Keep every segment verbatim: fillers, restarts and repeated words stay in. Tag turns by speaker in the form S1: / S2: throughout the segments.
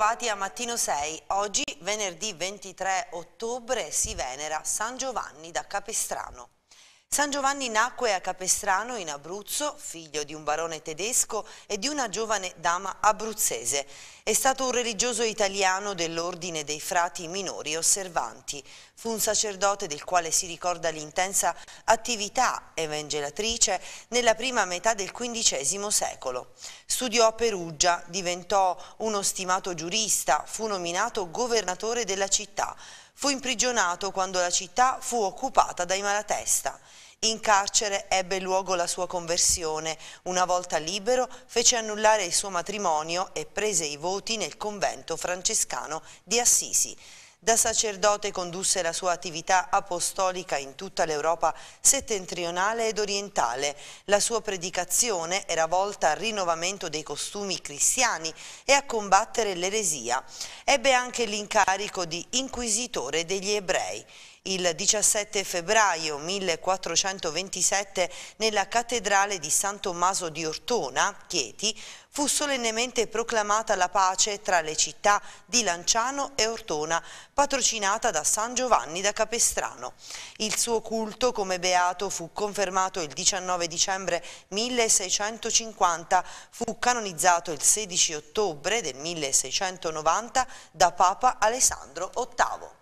S1: Bentrovati a Mattino sei. Oggi, venerdì ventitré ottobre, si venera San Giovanni da Capestrano. San Giovanni nacque a Capestrano in Abruzzo, figlio di un barone tedesco e di una giovane dama abruzzese. È stato un religioso italiano dell'ordine dei frati minori osservanti. Fu un sacerdote del quale si ricorda l'intensa attività evangelatrice nella prima metà del quindicesimo secolo. Studiò a Perugia, diventò uno stimato giurista, fu nominato governatore della città. Fu imprigionato quando la città fu occupata dai Malatesta. In carcere ebbe luogo la sua conversione. Una volta libero fece annullare il suo matrimonio e prese i voti nel convento francescano di Assisi. Da sacerdote condusse la sua attività apostolica in tutta l'Europa settentrionale ed orientale. La sua predicazione era volta al rinnovamento dei costumi cristiani e a combattere l'eresia. Ebbe anche l'incarico di inquisitore degli ebrei. Il diciassette febbraio millequattrocentoventisette, nella cattedrale di San Tommaso di Ortona, Chieti, fu solennemente proclamata la pace tra le città di Lanciano e Ortona, patrocinata da San Giovanni da Capestrano. Il suo culto come beato fu confermato il diciannove dicembre milleseicentocinquanta, fu canonizzato il sedici ottobre del milleseicentonovanta da Papa Alessandro ottavo.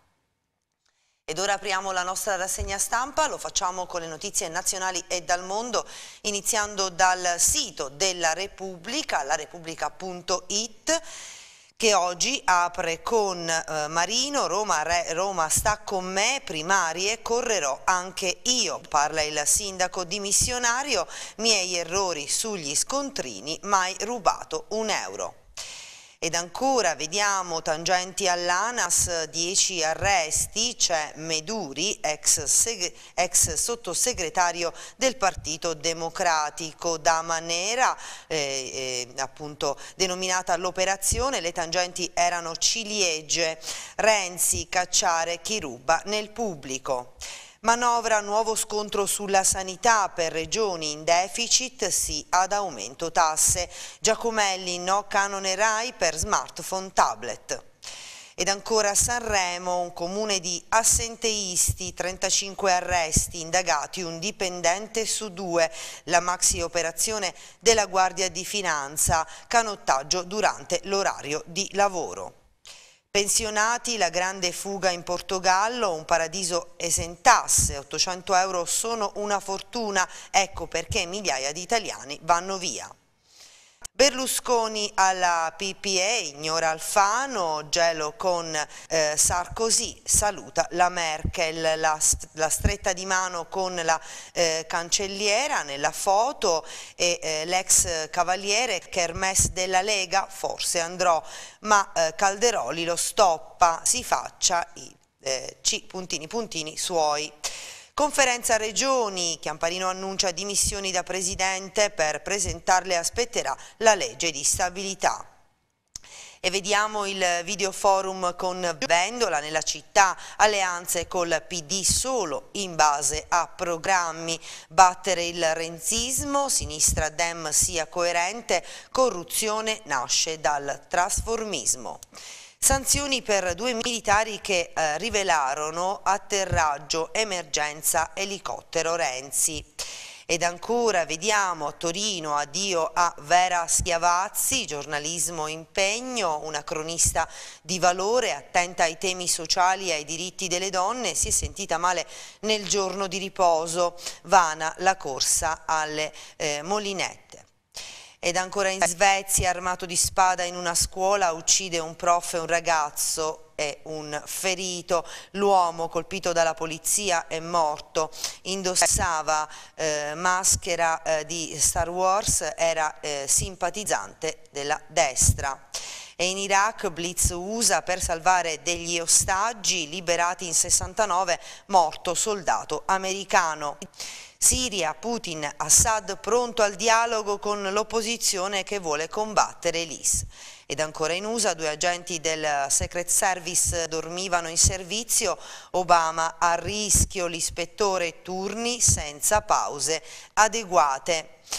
S1: Ed ora apriamo la nostra rassegna stampa, lo facciamo con le notizie nazionali e dal mondo, iniziando dal sito della Repubblica, la repubblica punto it, che oggi apre con eh, Marino, Roma, Re, Roma sta con me, primarie, correrò anche io, parla il sindaco dimissionario, miei errori sugli scontrini, mai rubato un euro. Ed ancora vediamo tangenti all'ANAS, dieci arresti, c'è Meduri, ex, ex sottosegretario del Partito Democratico, Dama Nera, eh, eh, appunto denominata l'operazione, le tangenti erano ciliegie, Renzi cacciare chi ruba nel pubblico. Manovra, nuovo scontro sulla sanità per regioni in deficit, sì ad aumento tasse. Giacomelli, no canone Rai per smartphone, tablet. Ed ancora Sanremo, un comune di assenteisti, trentacinque arresti, indagati un dipendente su due, la maxi operazione della Guardia di Finanza, canottaggio durante l'orario di lavoro. Pensionati, la grande fuga in Portogallo, un paradiso esentasse, ottocento euro sono una fortuna, ecco perché migliaia di italiani vanno via. Berlusconi alla P P E, ignora Alfano, gelo con eh, Sarkozy, saluta la Merkel, la, la stretta di mano con la eh, cancelliera nella foto e eh, l'ex cavaliere Kermesse della Lega, forse andrò, ma eh, Calderoli lo stoppa, si faccia i eh, C puntini puntini suoi. Conferenza Regioni, Chiamparino annuncia dimissioni da Presidente, per presentarle aspetterà la legge di stabilità. E vediamo il videoforum con Vendola nella città, alleanze col P D solo in base a programmi, battere il renzismo, sinistra Dem sia coerente, corruzione nasce dal trasformismo. Sanzioni per due militari che eh, rivelarono atterraggio, emergenza, elicottero Renzi. Ed ancora vediamo a Torino, addio a Vera Schiavazzi, giornalismo impegno, una cronista di valore, attenta ai temi sociali e ai diritti delle donne, si è sentita male nel giorno di riposo, vana la corsa alle eh, molinette. Ed ancora in Svezia, armato di spada in una scuola, uccide un prof e un ragazzo e un ferito. L'uomo colpito dalla polizia è morto, indossava eh, maschera eh, di Star Wars, era eh, simpatizzante della destra. E in Iraq, blitz U S A per salvare degli ostaggi, liberati in sessantanove, morto soldato americano. Siria, Putin, Assad pronto al dialogo con l'opposizione che vuole combattere l'I S. Ed ancora in U S A, due agenti del Secret Service dormivano in servizio, Obama a rischio, l'ispettore turni senza pause adeguate.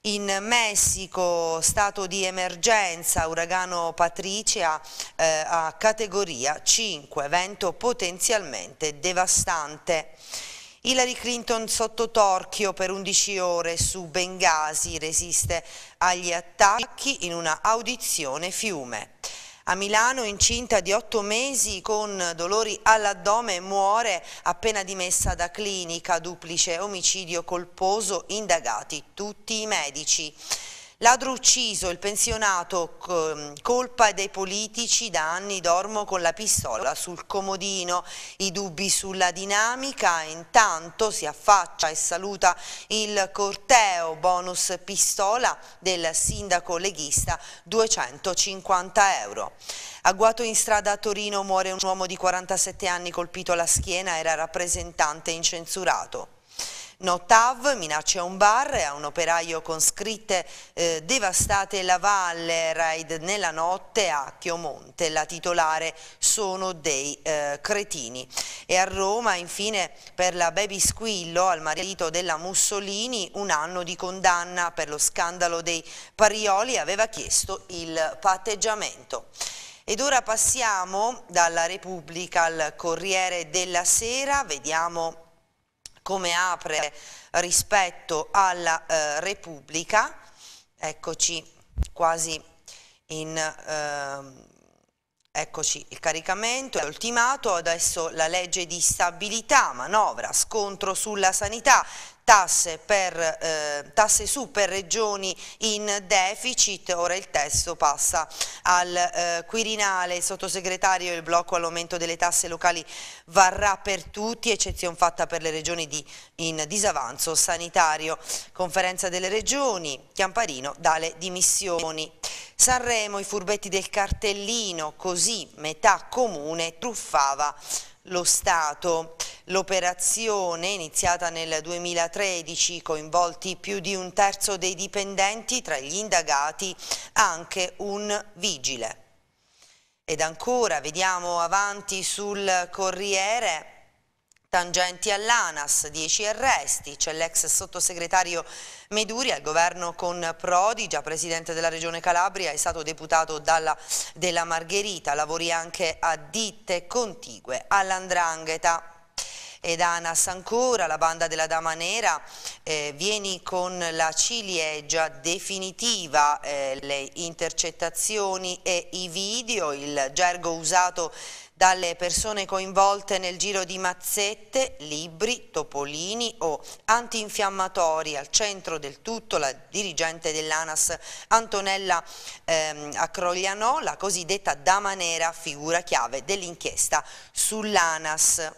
S1: In Messico, stato di emergenza, uragano Patricia eh, a categoria cinque, vento potenzialmente devastante. Hillary Clinton sotto torchio per undici ore su Bengasi, resiste agli attacchi in una audizione Fiume. A Milano, incinta di otto mesi con dolori all'addome, muore appena dimessa da clinica, duplice omicidio colposo, indagati tutti i medici. Ladro ucciso, il pensionato, colpa dei politici, da anni dormo con la pistola sul comodino, i dubbi sulla dinamica, intanto si affaccia e saluta il corteo, bonus pistola del sindaco leghista, duecentocinquanta euro. Agguato in strada a Torino, muore un uomo di quarantasette anni colpito alla schiena, era rappresentante incensurato. No T A V, minaccia a un bar e a un operaio con scritte eh, devastate la valle, raid nella notte a Chiomonte, la titolare sono dei eh, cretini. E a Roma infine per la baby Squillo, al marito della Mussolini, un anno di condanna per lo scandalo dei Parioli, aveva chiesto il patteggiamento. Ed ora passiamo dalla Repubblica al Corriere della Sera, vediamo come apre rispetto alla eh, Repubblica. Eccoci quasi in eh, eccoci il caricamento, è ultimato, adesso la legge di stabilità, manovra, scontro sulla sanità, tasse, per, eh, tasse su per regioni in deficit. Ora il testo passa al eh, Quirinale. Il sottosegretario, il blocco all'aumento delle tasse locali varrà per tutti, eccezione fatta per le regioni di, in disavanzo sanitario. Conferenza delle regioni, Chiamparino dà le dimissioni. Sanremo, i furbetti del cartellino, così metà comune truffava lo Stato. L'operazione, iniziata nel duemilatredici, coinvolti più di un terzo dei dipendenti, tra gli indagati anche un vigile. Ed ancora, vediamo avanti sul Corriere, tangenti all'ANAS, dieci arresti, c'è l'ex sottosegretario Meduri al governo con Prodi, già presidente della regione Calabria, è stato deputato dalla, della Margherita, lavori anche a ditte contigue all''ndrangheta. Ed ANAS ancora, la banda della Dama Nera, eh, vieni con la ciliegia definitiva, eh, le intercettazioni e i video, il gergo usato dalle persone coinvolte nel giro di mazzette, libri, topolini o antinfiammatori. Al centro del tutto la dirigente dell'ANAS Antonella ehm, Acroglianò, la cosiddetta Dama Nera, figura chiave dell'inchiesta sull'ANAS.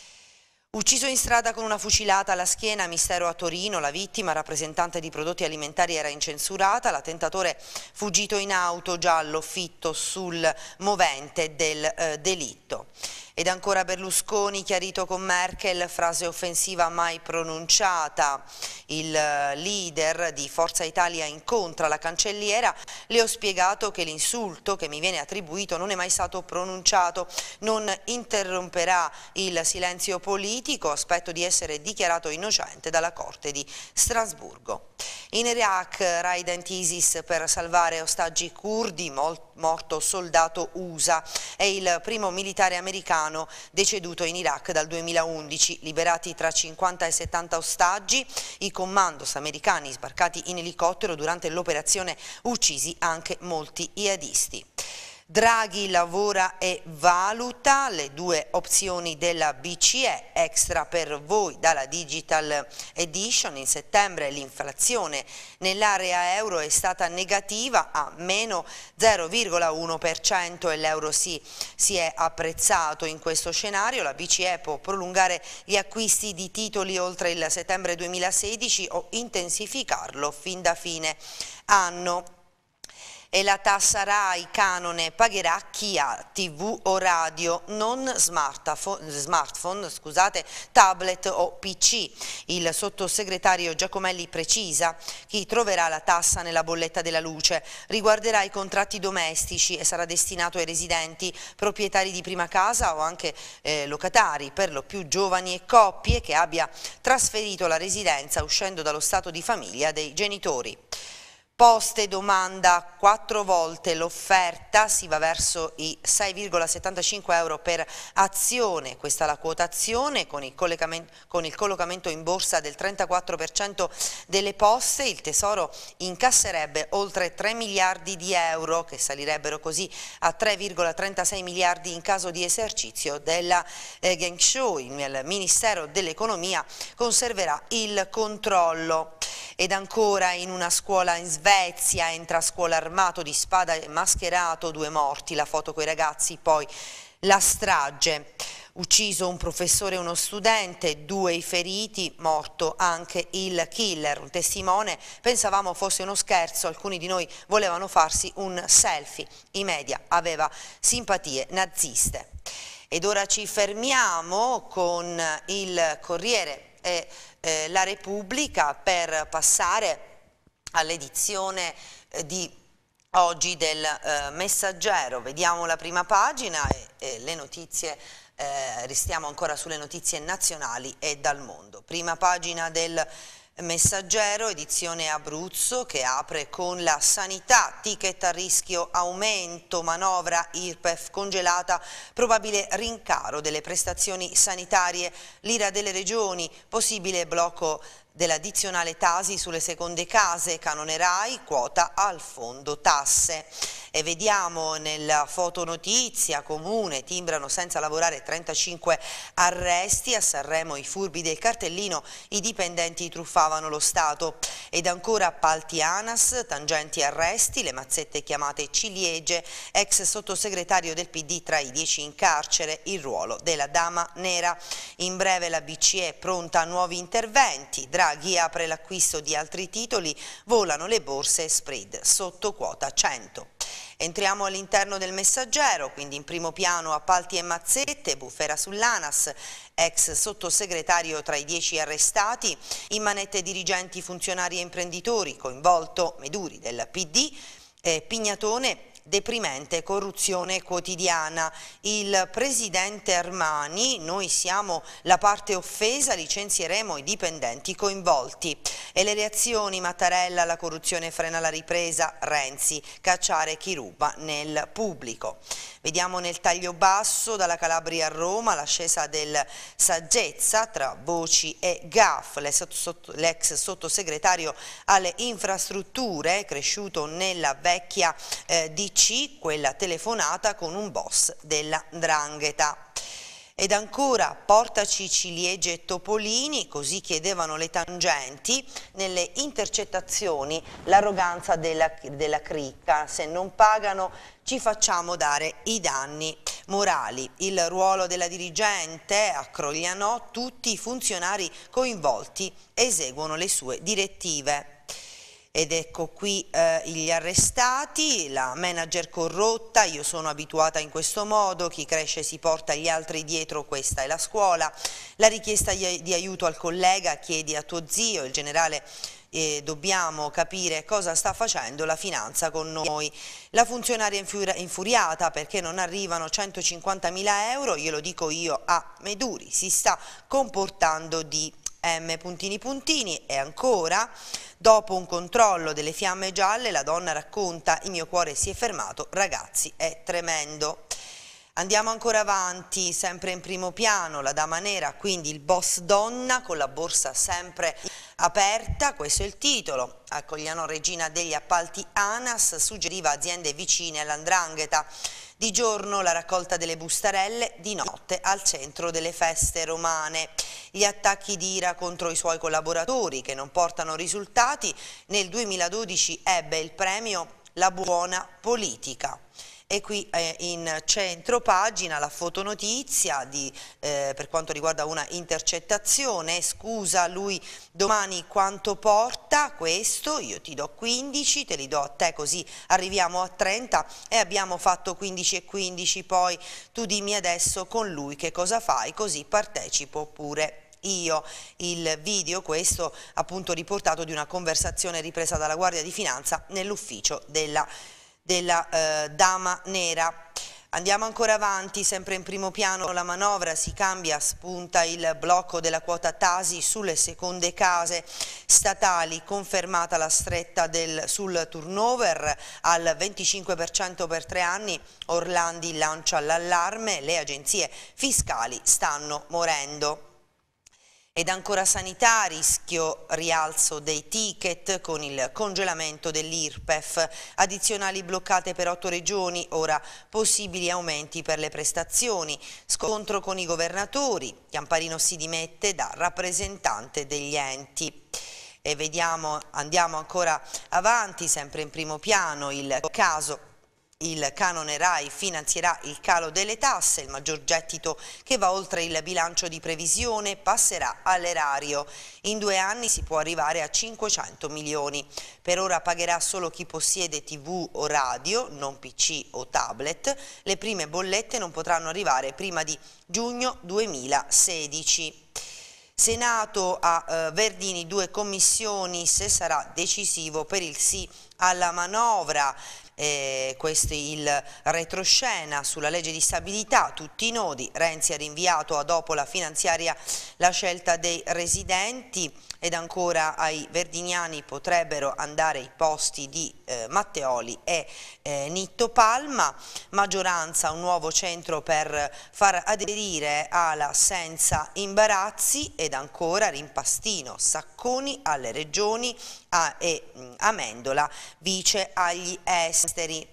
S1: Ucciso in strada con una fucilata alla schiena, mistero a Torino, la vittima, rappresentante di prodotti alimentari, era incensurata, l'attentatore fuggito in auto giallo fitto sul movente del eh, delitto. Ed ancora Berlusconi, chiarito con Merkel, frase offensiva mai pronunciata. Il leader di Forza Italia incontra la cancelliera, le ho spiegato che l'insulto che mi viene attribuito non è mai stato pronunciato, non interromperà il silenzio politico, aspetto di essere dichiarato innocente dalla Corte di Strasburgo. In Iraq, raid anti-ISIS per salvare ostaggi curdi, morto soldato U S A, è il primo militare americano deceduto in Iraq dal duemilaundici, liberati tra cinquanta e settanta ostaggi, i commandos americani sbarcati in elicottero durante l'operazione, uccisi anche molti jihadisti. Draghi lavora e valuta, le due opzioni della B C E, extra per voi dalla Digital Edition. In settembre l'inflazione nell'area euro è stata negativa a meno zero virgola uno per cento e l'euro si, si è apprezzato in questo scenario. La B C E può prolungare gli acquisti di titoli oltre il settembre duemilasedici o intensificarlo fin da fine anno. E la tassa RAI canone pagherà chi ha tivù o radio, non smartphone, smartphone, scusate, tablet o P C. Il sottosegretario Giacomelli precisa: chi troverà la tassa nella bolletta della luce riguarderà i contratti domestici e sarà destinato ai residenti, proprietari di prima casa o anche eh, locatari, per lo più giovani e coppie che abbia trasferito la residenza uscendo dallo stato di famiglia dei genitori. Poste domanda quattro volte l'offerta, si va verso i sei virgola settantacinque euro per azione, questa è la quotazione, con il, con il collocamento in borsa del trentaquattro per cento delle poste. Il Tesoro incasserebbe oltre tre miliardi di euro, che salirebbero così a tre virgola trentasei miliardi in caso di esercizio della eh, Genshow. Il Ministero dell'Economia conserverà il controllo. Ed ancora, in una scuola in Svezia entra a scuola armato di spada e mascherato, due morti, la foto coi ragazzi, poi la strage. Ucciso un professore e uno studente, due i feriti, morto anche il killer. Un testimone: pensavamo fosse uno scherzo, alcuni di noi volevano farsi un selfie. I media aveva simpatie naziste. Ed ora ci fermiamo con il Corriere e eh, la Repubblica per passare all'edizione eh, di oggi del eh, Messaggero. Vediamo la prima pagina e, e le notizie, eh, restiamo ancora sulle notizie nazionali e dal mondo. Prima pagina del Messaggero, edizione Abruzzo, che apre con la sanità: ticket a rischio aumento, manovra I R P E F congelata, probabile rincaro delle prestazioni sanitarie, l'ira delle regioni, possibile blocco dell'addizionale Tasi sulle seconde case, canone RAI, quota al fondo tasse. E vediamo nella fotonotizia: Comune, timbrano senza lavorare trentacinque arresti, a Sanremo i furbi del cartellino, i dipendenti truffavano lo Stato. Ed ancora appalti ANAS, tangenti arresti, le mazzette chiamate ciliegie, ex sottosegretario del P D tra i dieci in carcere, il ruolo della dama nera. In breve la B C E pronta a nuovi interventi, Draghi apre l'acquisto di altri titoli, volano le borse, spread sotto quota cento. Entriamo all'interno del Messaggero, quindi in primo piano appalti e mazzette, bufera sull'ANAS, ex sottosegretario tra i dieci arrestati, in manette dirigenti, funzionari e imprenditori, coinvolto Meduri del P D, eh, Pignatone, deprimente, corruzione quotidiana. Il presidente Armani: noi siamo la parte offesa, licenzieremo i dipendenti coinvolti. E le reazioni: Mattarella, la corruzione frena la ripresa, Renzi, cacciare chi ruba nel pubblico. Vediamo nel taglio basso, dalla Calabria a Roma, l'ascesa del Saggezza tra voci e gaff. L'ex sottosegretario alle infrastrutture, cresciuto nella vecchia eh, D C, quella telefonata con un boss della 'ndrangheta. Ed ancora, portaci ciliegie e topolini, così chiedevano le tangenti. Nelle intercettazioni l'arroganza della, della cricca: se non pagano ci facciamo dare i danni morali. Il ruolo della dirigente: a Crogliano tutti i funzionari coinvolti eseguono le sue direttive. Ed ecco qui eh, gli arrestati, la manager corrotta: io sono abituata in questo modo, chi cresce si porta gli altri dietro, questa è la scuola. La richiesta di aiuto al collega: chiedi a tuo zio. Il generale: eh, dobbiamo capire cosa sta facendo la finanza con noi. La funzionaria infuriata perché non arrivano centocinquantamila euro: glielo dico io a Meduri, si sta comportando di M puntini puntini. E ancora, dopo un controllo delle fiamme gialle, la donna racconta: il mio cuore si è fermato, ragazzi, è tremendo. Andiamo ancora avanti, sempre in primo piano, la dama nera, quindi il boss donna con la borsa sempre aperta, questo è il titolo. A Cogliano, regina degli appalti ANAS, suggeriva aziende vicine all'andrangheta. Di giorno la raccolta delle bustarelle, di notte al centro delle feste romane. Gli attacchi di ira contro i suoi collaboratori che non portano risultati. Nel duemiladodici ebbe il premio La Buona Politica. E qui eh, in centro pagina la fotonotizia di, eh, per quanto riguarda una intercettazione. Scusa, lui domani quanto porta questo? Io ti do quindici, te li do a te così arriviamo a trenta e abbiamo fatto quindici e quindici, poi tu dimmi adesso con lui che cosa fai, così partecipo pure io. Il video, questo appunto riportato, di una conversazione ripresa dalla Guardia di Finanza nell'ufficio della della eh, Dama Nera. Andiamo ancora avanti, sempre in primo piano la manovra, si cambia, spunta il blocco della quota Tasi sulle seconde case statali, confermata la stretta del, sul turnover al venticinque per cento per tre anni, Orlandi lancia l'allarme, le agenzie fiscali stanno morendo. Ed ancora sanità, rischio rialzo dei ticket con il congelamento dell'I R P E F, addizionali bloccate per otto regioni, ora possibili aumenti per le prestazioni, scontro con i governatori, Chiamparino si dimette da rappresentante degli enti. E vediamo, andiamo ancora avanti, sempre in primo piano il caso. Il canone RAI finanzierà il calo delle tasse, il maggior gettito che va oltre il bilancio di previsione passerà all'erario. In due anni si può arrivare a cinquecento milioni. Per ora pagherà solo chi possiede tivù o radio, non P C o tablet. Le prime bollette non potranno arrivare prima di giugno duemilasedici. Senato a eh, Verdini, due commissioni, se sarà decisivo per il sì alla manovra. Eh, questo è il retroscena sulla legge di stabilità, tutti i nodi, Renzi ha rinviato a dopo la finanziaria la scelta dei residenti. Ed ancora ai verdiniani potrebbero andare i posti di eh, Matteoli e eh, Nitto Palma, maggioranza un nuovo centro per far aderire alla senza imbarazzi. Ed ancora Rimpastino, Sacconi alle regioni a, e mh, Amendola vice agli esteri.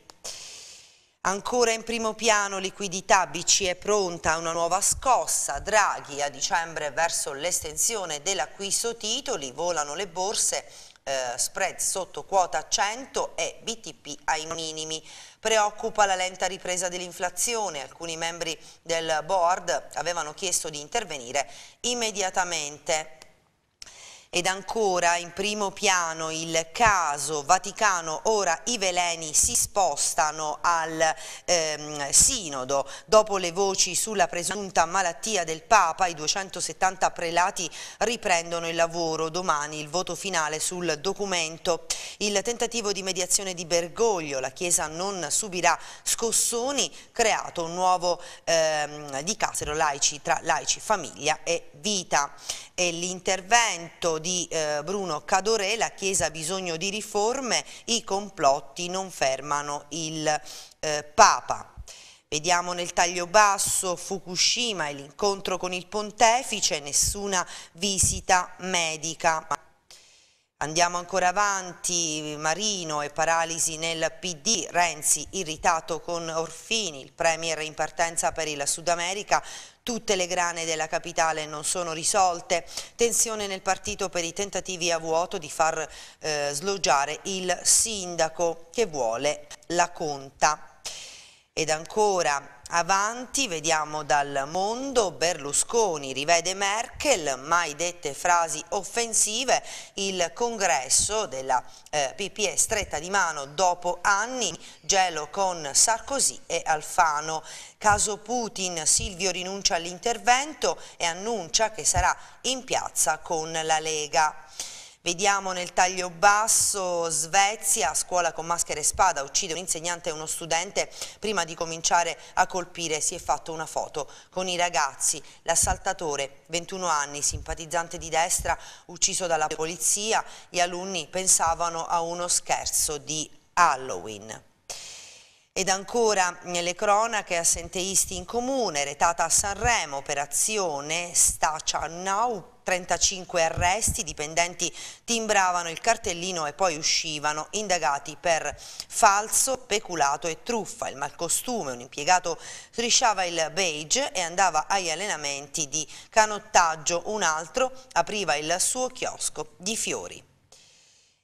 S1: Ancora in primo piano liquidità, B C E pronta a una nuova scossa, Draghi a dicembre verso l'estensione dell'acquisto titoli, volano le borse, eh, spread sotto quota cento e B T P ai minimi. Preoccupa la lenta ripresa dell'inflazione, alcuni membri del board avevano chiesto di intervenire immediatamente. Ed ancora in primo piano il caso Vaticano, ora i veleni si spostano al ehm, sinodo. Dopo le voci sulla presunta malattia del Papa, i duecentosettanta prelati riprendono il lavoro. Domani il voto finale sul documento. Il tentativo di mediazione di Bergoglio, la Chiesa non subirà scossoni, creato un nuovo ehm, dicastero laici tra laici, famiglia e vita. E l'intervento di eh, Bruno Cadoré, la Chiesa ha bisogno di riforme, i complotti non fermano il eh, Papa. Vediamo nel taglio basso Fukushima e l'incontro con il pontefice, nessuna visita medica. Andiamo ancora avanti, Marino e paralisi nel P D, Renzi irritato con Orfini, il premier in partenza per il Sud America, tutte le grane della capitale non sono risolte, tensione nel partito per i tentativi a vuoto di far eh, sloggiare il sindaco che vuole la conta. Ed ancora avanti, vediamo dal Mondo, Berlusconi rivede Merkel, mai dette frasi offensive, il congresso della eh, P P E stretta di mano dopo anni, gelo con Sarkozy e Alfano. Caso Putin, Silvio rinuncia all'intervento e annuncia che sarà in piazza con la Lega. Vediamo nel taglio basso Svezia, scuola con maschera e spada, uccide un insegnante e uno studente, prima di cominciare a colpire si è fatto una foto con i ragazzi. L'assaltatore, ventuno anni, simpatizzante di destra, ucciso dalla polizia, gli alunni pensavano a uno scherzo di Halloween. Ed ancora nelle cronache, assenteisti in comune, retata a Sanremo, operazione Stachanau, trentacinque arresti, dipendenti timbravano il cartellino e poi uscivano, indagati per falso, peculato e truffa. Il malcostume, un impiegato strisciava il beige e andava agli allenamenti di canottaggio, un altro apriva il suo chiosco di fiori.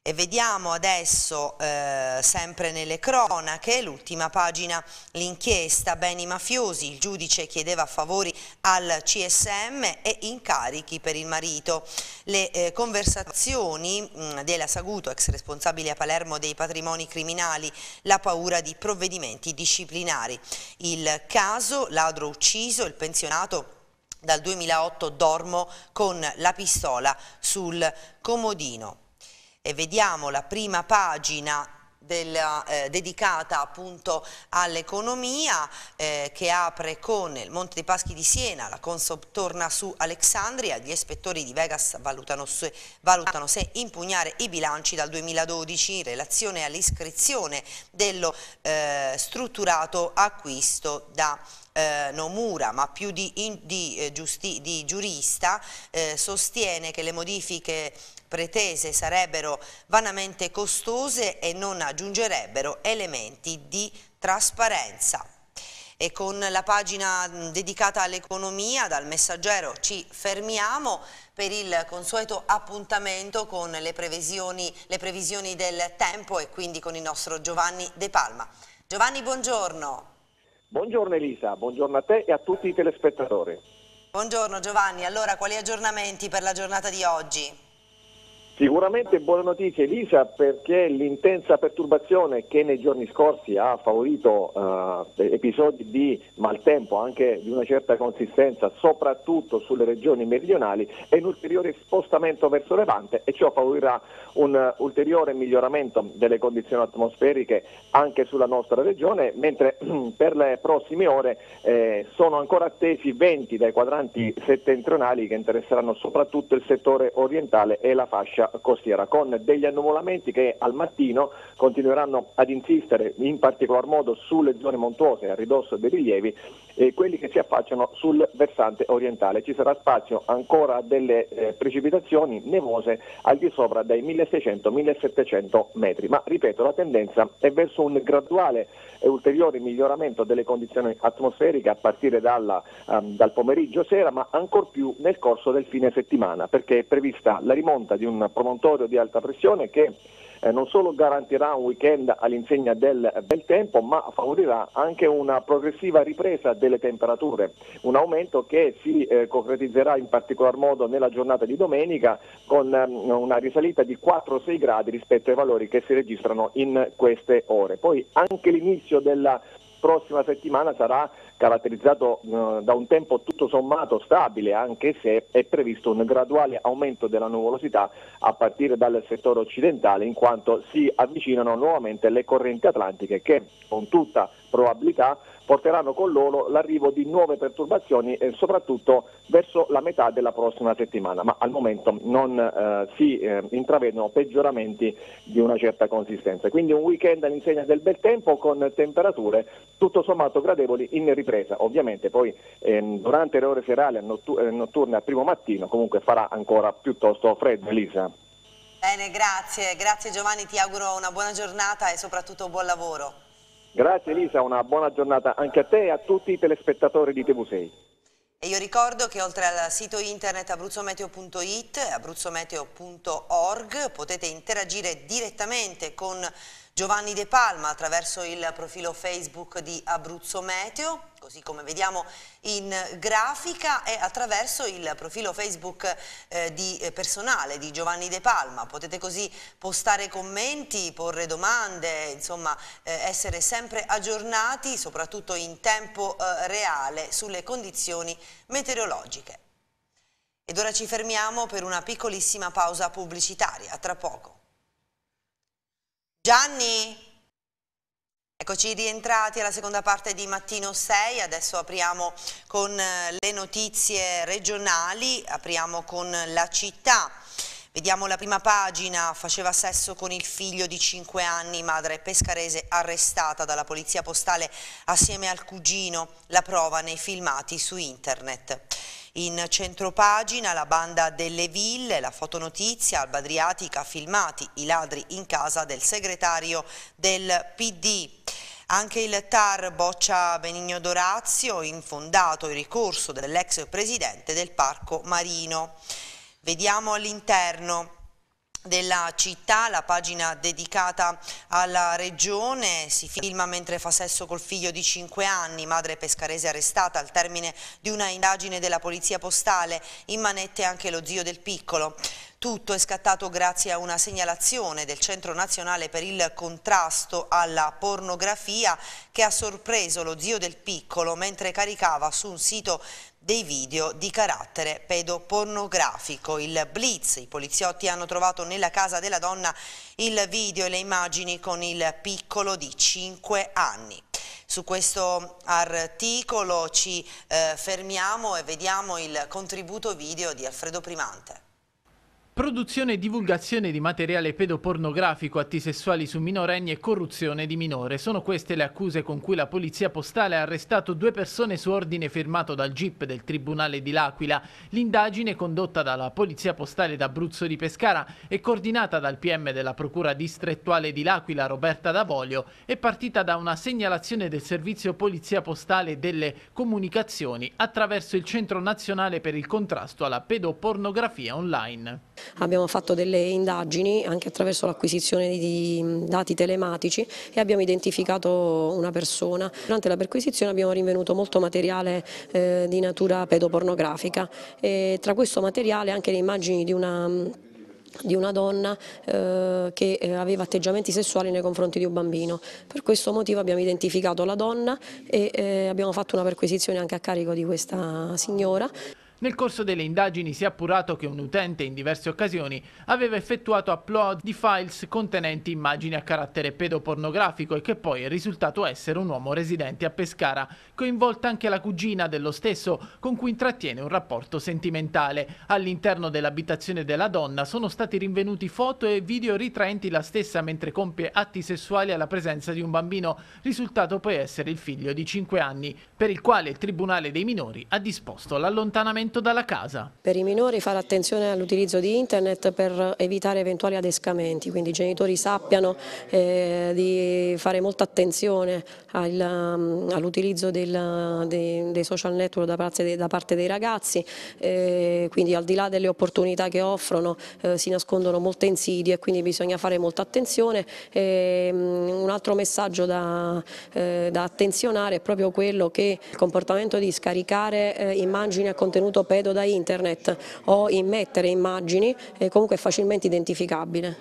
S1: E vediamo adesso, eh, sempre nelle cronache, l'ultima pagina, l'inchiesta beni mafiosi, il giudice chiedeva favori al C S M e incarichi per il marito. Le eh, conversazioni mh, della Saguto, ex responsabile a Palermo dei patrimoni criminali, la paura di provvedimenti disciplinari. Il caso, ladro ucciso, il pensionato dal duemilaotto dormo con la pistola sul comodino. E vediamo la prima pagina della, eh, dedicata appunto all'economia, eh, che apre con il Monte dei Paschi di Siena, la Consob torna su Alexandria, gli ispettori di Vegas valutano se, valutano se impugnare i bilanci dal duemiladodici in relazione all'iscrizione dello eh, strutturato acquisto da Eh, Nomura, ma più di, in, di, eh, giusti, di giurista, eh, sostiene che le modifiche pretese sarebbero vanamente costose e non aggiungerebbero elementi di trasparenza. E con la pagina dedicata all'economia, dal Messaggero ci fermiamo per il consueto appuntamento con le previsioni, le previsioni del tempo e quindi con il nostro Giovanni De Palma. Giovanni, buongiorno.
S2: Buongiorno Elisa, buongiorno a te e a tutti i telespettatori.
S1: Buongiorno Giovanni, allora quali aggiornamenti per la giornata di oggi?
S2: Sicuramente buone notizie Elisa, perché l'intensa perturbazione che nei giorni scorsi ha favorito uh, episodi di maltempo anche di una certa consistenza, soprattutto sulle regioni meridionali, è un ulteriore spostamento verso levante e ciò favorirà un uh, ulteriore miglioramento delle condizioni atmosferiche anche sulla nostra regione, mentre per le prossime ore eh, sono ancora attesi venti dai quadranti settentrionali che interesseranno soprattutto il settore orientale e la fascia costiera, con degli annuvolamenti che al mattino continueranno ad insistere in particolar modo sulle zone montuose a ridosso dei rilievi e quelli che si affacciano sul versante orientale. Ci sarà spazio ancora delle eh, precipitazioni nevose al di sopra dai milleseicento millesettecento metri, ma ripeto, la tendenza è verso un graduale e ulteriore miglioramento delle condizioni atmosferiche a partire dalla, um, dal pomeriggio sera, ma ancor più nel corso del fine settimana, perché è prevista la rimonta di un promontorio di alta pressione che eh, non solo garantirà un weekend all'insegna del bel tempo, ma favorirà anche una progressiva ripresa delle temperature, un aumento che si eh, concretizzerà in particolar modo nella giornata di domenica con eh, una risalita di quattro sei gradi rispetto ai valori che si registrano in queste ore. Poi anche l'inizio della prossima settimana sarà caratterizzato uh, da un tempo tutto sommato stabile, anche se è previsto un graduale aumento della nuvolosità a partire dal settore occidentale, in quanto si avvicinano nuovamente le correnti atlantiche che con tutta probabilità porteranno con loro l'arrivo di nuove perturbazioni e soprattutto verso la metà della prossima settimana, ma al momento non eh, si eh, intravedono peggioramenti di una certa consistenza. Quindi un weekend all'insegna del bel tempo con temperature tutto sommato gradevoli in ripresa. Ovviamente poi ehm, durante le ore serali e nottu- notturne al primo mattino comunque farà ancora piuttosto freddo, Elisa.
S1: Bene, grazie, grazie Giovanni, ti auguro una buona giornata e soprattutto buon lavoro.
S2: Grazie Elisa, una buona giornata anche a te e a tutti i telespettatori di T V sei.
S1: E io ricordo che oltre al sito internet abruzzometeo punto it e abruzzometeo punto org potete interagire direttamente con Giovanni De Palma attraverso il profilo Facebook di Abruzzo Meteo, così come vediamo in grafica, e attraverso il profilo Facebook eh, di, eh, personale di Giovanni De Palma. Potete così postare commenti, porre domande, insomma eh, essere sempre aggiornati, soprattutto in tempo eh, reale, sulle condizioni meteorologiche. Ed ora ci fermiamo per una piccolissima pausa pubblicitaria, a tra poco. Gianni? Eccoci rientrati alla seconda parte di Mattino sei, adesso apriamo con le notizie regionali, apriamo con la città. Vediamo la prima pagina, faceva sesso con il figlio di cinque anni, madre pescarese arrestata dalla polizia postale assieme al cugino, la prova nei filmati su internet. In centropagina la banda delle ville, la fotonotizia, Alba Adriatica, filmati i ladri in casa del segretario del P D. Anche il T A R boccia Benigno Dorazio, infondato il ricorso dell'ex presidente del Parco Marino. Vediamo all'interno. della città, la pagina dedicata alla regione. Si filma mentre fa sesso col figlio di cinque anni, madre pescarese arrestata al termine di una indagine della polizia postale, in manette anche lo zio del piccolo. Tutto è scattato grazie a una segnalazione del Centro Nazionale per il Contrasto alla Pornografia, che ha sorpreso lo zio del piccolo mentre caricava su un sito dei video di carattere pedopornografico. Il Blitz, i poliziotti hanno trovato nella casa della donna il video e le immagini con il piccolo di cinque anni. Su questo articolo ci eh, fermiamo e vediamo il contributo video di Alfredo Primante.
S3: Produzione e divulgazione di materiale pedopornografico, atti sessuali su minorenni e corruzione di minore. Sono queste le accuse con cui la polizia postale ha arrestato due persone su ordine firmato dal G I P del Tribunale di L'Aquila. L'indagine, condotta dalla polizia postale d'Abruzzo di Pescara e coordinata dal P M della Procura distrettuale di L'Aquila, Roberta D'Avoglio, è partita da una segnalazione del Servizio Polizia Postale delle Comunicazioni attraverso il Centro Nazionale per il Contrasto alla Pedopornografia Online.
S4: Abbiamo fatto delle indagini anche attraverso l'acquisizione di dati telematici e abbiamo identificato una persona. Durante la perquisizione abbiamo rinvenuto molto materiale eh, di natura pedopornografica e tra questo materiale anche le immagini di una di una donna eh, che aveva atteggiamenti sessuali nei confronti di un bambino. Per questo motivo abbiamo identificato la donna e eh, abbiamo fatto una perquisizione anche a carico di questa signora.
S3: Nel corso delle indagini si è appurato che un utente in diverse occasioni aveva effettuato upload di files contenenti immagini a carattere pedopornografico e che poi è risultato essere un uomo residente a Pescara, coinvolta anche la cugina dello stesso con cui intrattiene un rapporto sentimentale. All'interno dell'abitazione della donna sono stati rinvenuti foto e video ritraenti la stessa mentre compie atti sessuali alla presenza di un bambino, risultato poi essere il figlio di cinque anni, per il quale il Tribunale dei minori ha disposto l'allontanamento dalla casa.
S4: Per i minori fare attenzione all'utilizzo di internet per evitare eventuali adescamenti, quindi i genitori sappiano eh, di fare molta attenzione al, all'utilizzo del, dei, dei social network da parte, de, da parte dei ragazzi, eh, quindi al di là delle opportunità che offrono eh, si nascondono molte insidie, quindi bisogna fare molta attenzione. E, um, un altro messaggio da, eh, da attenzionare è proprio quello che il comportamento di scaricare eh, immagini a contenuto pedo da internet o immettere immagini è comunque facilmente identificabile.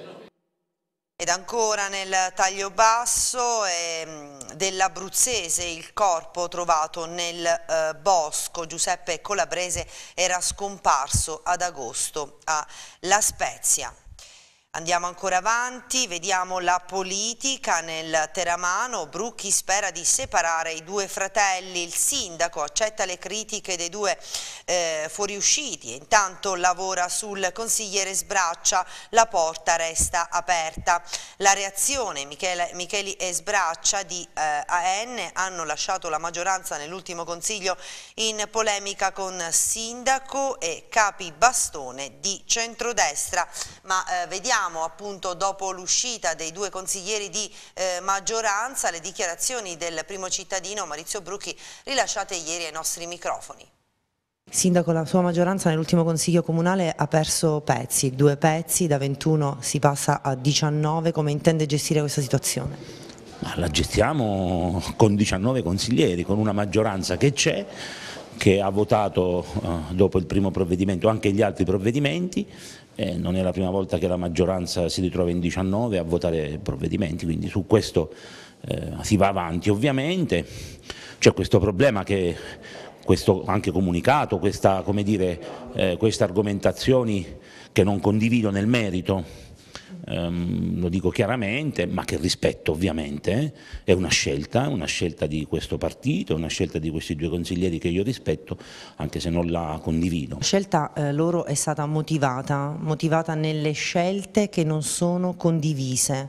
S1: Ed ancora nel taglio basso eh, dell'Abruzzese, il corpo trovato nel eh, bosco. Giuseppe Colabrese era scomparso ad agosto a La Spezia. Andiamo ancora avanti, vediamo la politica nel Teramano. Brucchi spera di separare i due fratelli, il sindaco accetta le critiche dei due eh, fuoriusciti e intanto lavora sul consigliere Sbraccia, la porta resta aperta. La reazione, Michele, Micheli e Sbraccia di eh, A N hanno lasciato la maggioranza nell'ultimo consiglio in polemica con sindaco e capi bastone di centrodestra, ma eh, vediamo appunto dopo l'uscita dei due consiglieri di eh, maggioranza le dichiarazioni del primo cittadino Maurizio Brucchi rilasciate ieri ai nostri microfoni.
S5: Il sindaco e la sua maggioranza nell'ultimo consiglio comunale ha perso pezzi, due pezzi, da ventuno si passa a diciannove. Come intende gestire questa situazione?
S6: La gestiamo con diciannove consiglieri, con una maggioranza che c'è, che ha votato eh, dopo il primo provvedimento anche gli altri provvedimenti. Eh, non è la prima volta che la maggioranza si ritrova in diciannove a votare provvedimenti, quindi su questo eh, si va avanti. Ovviamente c'è questo problema che questo anche comunicato, questa, come dire, eh, queste argomentazioni che non condivido nel merito, ehm, lo dico chiaramente, ma che rispetto ovviamente, eh, è una scelta, una scelta di questo partito, una scelta di questi due consiglieri che io rispetto, anche se non la condivido.
S5: La scelta eh, loro è stata motivata, motivata nelle scelte che non sono condivise.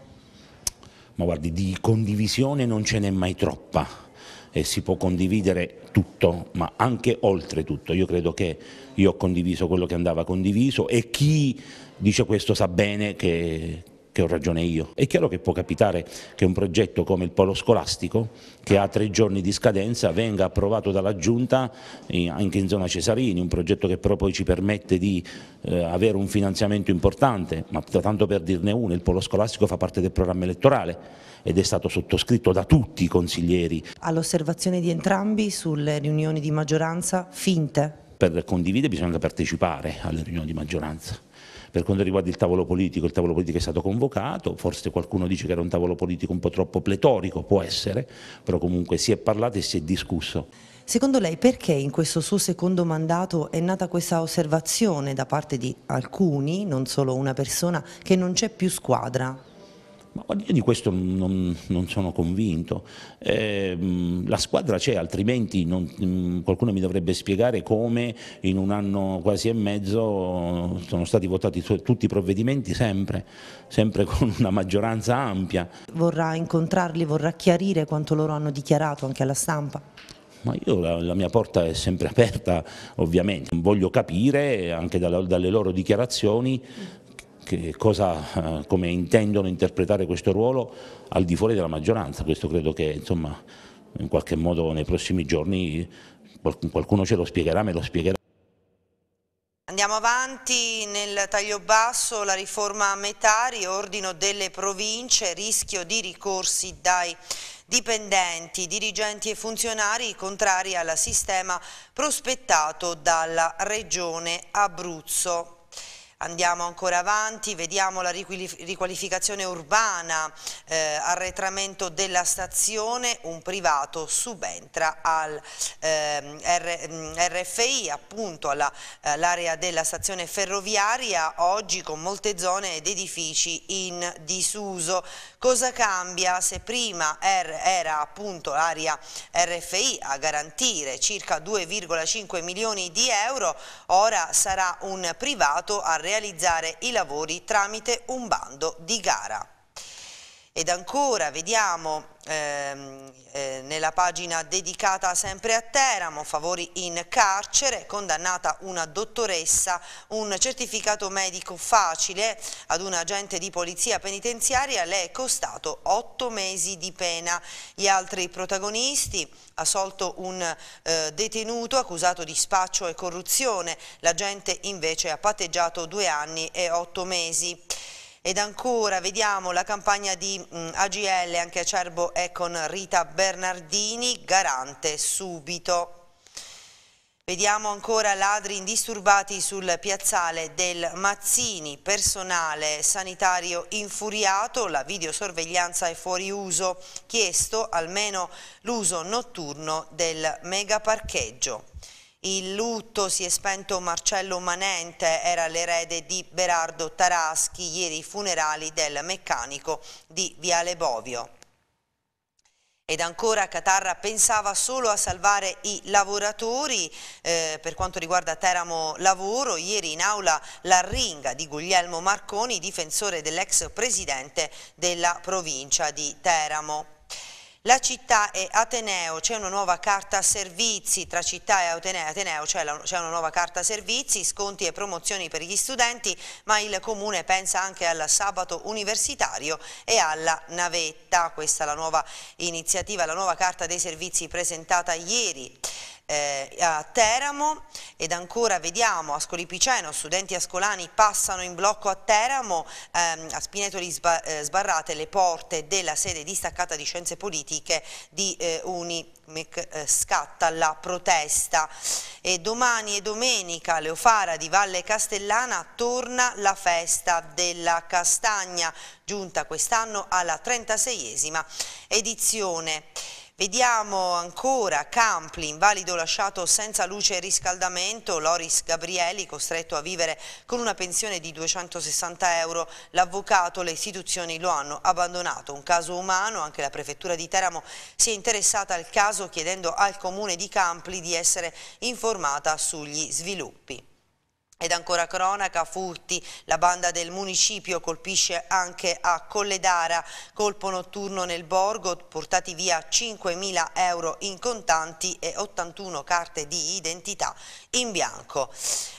S6: Ma guardi, di condivisione non ce n'è mai troppa. E si può condividere tutto, ma anche oltre tutto. Io credo che io ho condiviso quello che andava condiviso e chi dice questo sa bene che, che ho ragione io. È chiaro che può capitare che un progetto come il polo scolastico, che ha tre giorni di scadenza, venga approvato dalla Giunta anche in zona Cesarini, un progetto che però poi ci permette di eh, avere un finanziamento importante, ma tanto per dirne uno, il polo scolastico fa parte del programma elettorale ed è stato sottoscritto da tutti i consiglieri.
S5: All'osservazione di entrambi sulle riunioni di maggioranza finte?
S6: Per condividere bisogna partecipare alle riunioni di maggioranza. Per quanto riguarda il tavolo politico, il tavolo politico è stato convocato, forse qualcuno dice che era un tavolo politico un po' troppo pletorico, può essere, però comunque si è parlato e si è discusso.
S5: Secondo lei perché in questo suo secondo mandato è nata questa osservazione da parte di alcuni, non solo una persona, che non c'è più squadra?
S6: Ma io di questo non, non sono convinto, eh, la squadra c'è, altrimenti non, qualcuno mi dovrebbe spiegare come in un anno quasi e mezzo sono stati votati tutti i provvedimenti sempre, sempre con una maggioranza ampia.
S5: Vorrà incontrarli, vorrà chiarire quanto loro hanno dichiarato anche alla stampa?
S6: Ma io la, la mia porta è sempre aperta, ovviamente, voglio capire anche dalle, dalle loro dichiarazioni che cosa, eh, come intendono interpretare questo ruolo al di fuori della maggioranza. Questo credo che insomma in qualche modo nei prossimi giorni qualcuno ce lo spiegherà, me lo spiegherà.
S1: Andiamo avanti nel taglio basso, la riforma a metà, riordino delle province, rischio di ricorsi dai dipendenti, dirigenti e funzionari contrari al sistema prospettato dalla Regione Abruzzo. Andiamo ancora avanti, vediamo la riqualificazione urbana, eh, arretramento della stazione, un privato subentra al eh, R F I, appunto all'area eh, della stazione ferroviaria, oggi con molte zone ed edifici in disuso. Cosa cambia? Se prima era appunto l'area R F I a garantire circa due virgola cinque milioni di euro, ora sarà un privato a realizzare i lavori tramite un bando di gara. Ed ancora vediamo ehm, eh, nella pagina dedicata sempre a Teramo, favori in carcere, condannata una dottoressa, un certificato medico facile ad un agente di polizia penitenziaria le è costato otto mesi di pena. Gli altri protagonisti: assolto un eh, detenuto accusato di spaccio e corruzione, l'agente invece ha patteggiato due anni e otto mesi. Ed ancora vediamo la campagna di mh, A G L, anche Acerbo è con Rita Bernardini, garante subito. Vediamo ancora ladri indisturbati sul piazzale del Mazzini, personale sanitario infuriato, la videosorveglianza è fuori uso, chiesto almeno l'uso notturno del mega parcheggio. Il lutto, si è spento Marcello Manente, era l'erede di Berardo Taraschi, ieri i funerali del meccanico di Viale Bovio. Ed ancora Catarra pensava solo a salvare i lavoratori, eh, per quanto riguarda Teramo Lavoro, ieri in aula l'arringa di Guglielmo Marconi, difensore dell'ex presidente della provincia di Teramo. La città e Ateneo, c'è una nuova carta servizi, tra città e Ateneo, Ateneo c'è una nuova carta servizi, sconti e promozioni per gli studenti, ma il comune pensa anche al sabato universitario e alla navetta. Questa è la nuova iniziativa, la nuova carta dei servizi presentata ieri Eh, a Teramo. Ed ancora vediamo Ascoli Piceno, studenti ascolani passano in blocco a Teramo, ehm, a Spinetoli sba eh, sbarrate le porte della sede distaccata di scienze politiche di eh, Unimec, eh, scatta la protesta. E domani e domenica a Leofara di Valle Castellana torna la festa della castagna, giunta quest'anno alla trentaseiesima edizione. Vediamo ancora Campli, invalido lasciato senza luce e riscaldamento, Loris Gabrieli costretto a vivere con una pensione di duecentosessanta euro, l'avvocato, le istituzioni lo hanno abbandonato, un caso umano, anche la prefettura di Teramo si è interessata al caso chiedendo al comune di Campli di essere informata sugli sviluppi. Ed ancora cronaca, furti, la banda del municipio colpisce anche a Colledara, colpo notturno nel borgo, portati via cinquemila euro in contanti e ottantuno carte di identità in bianco.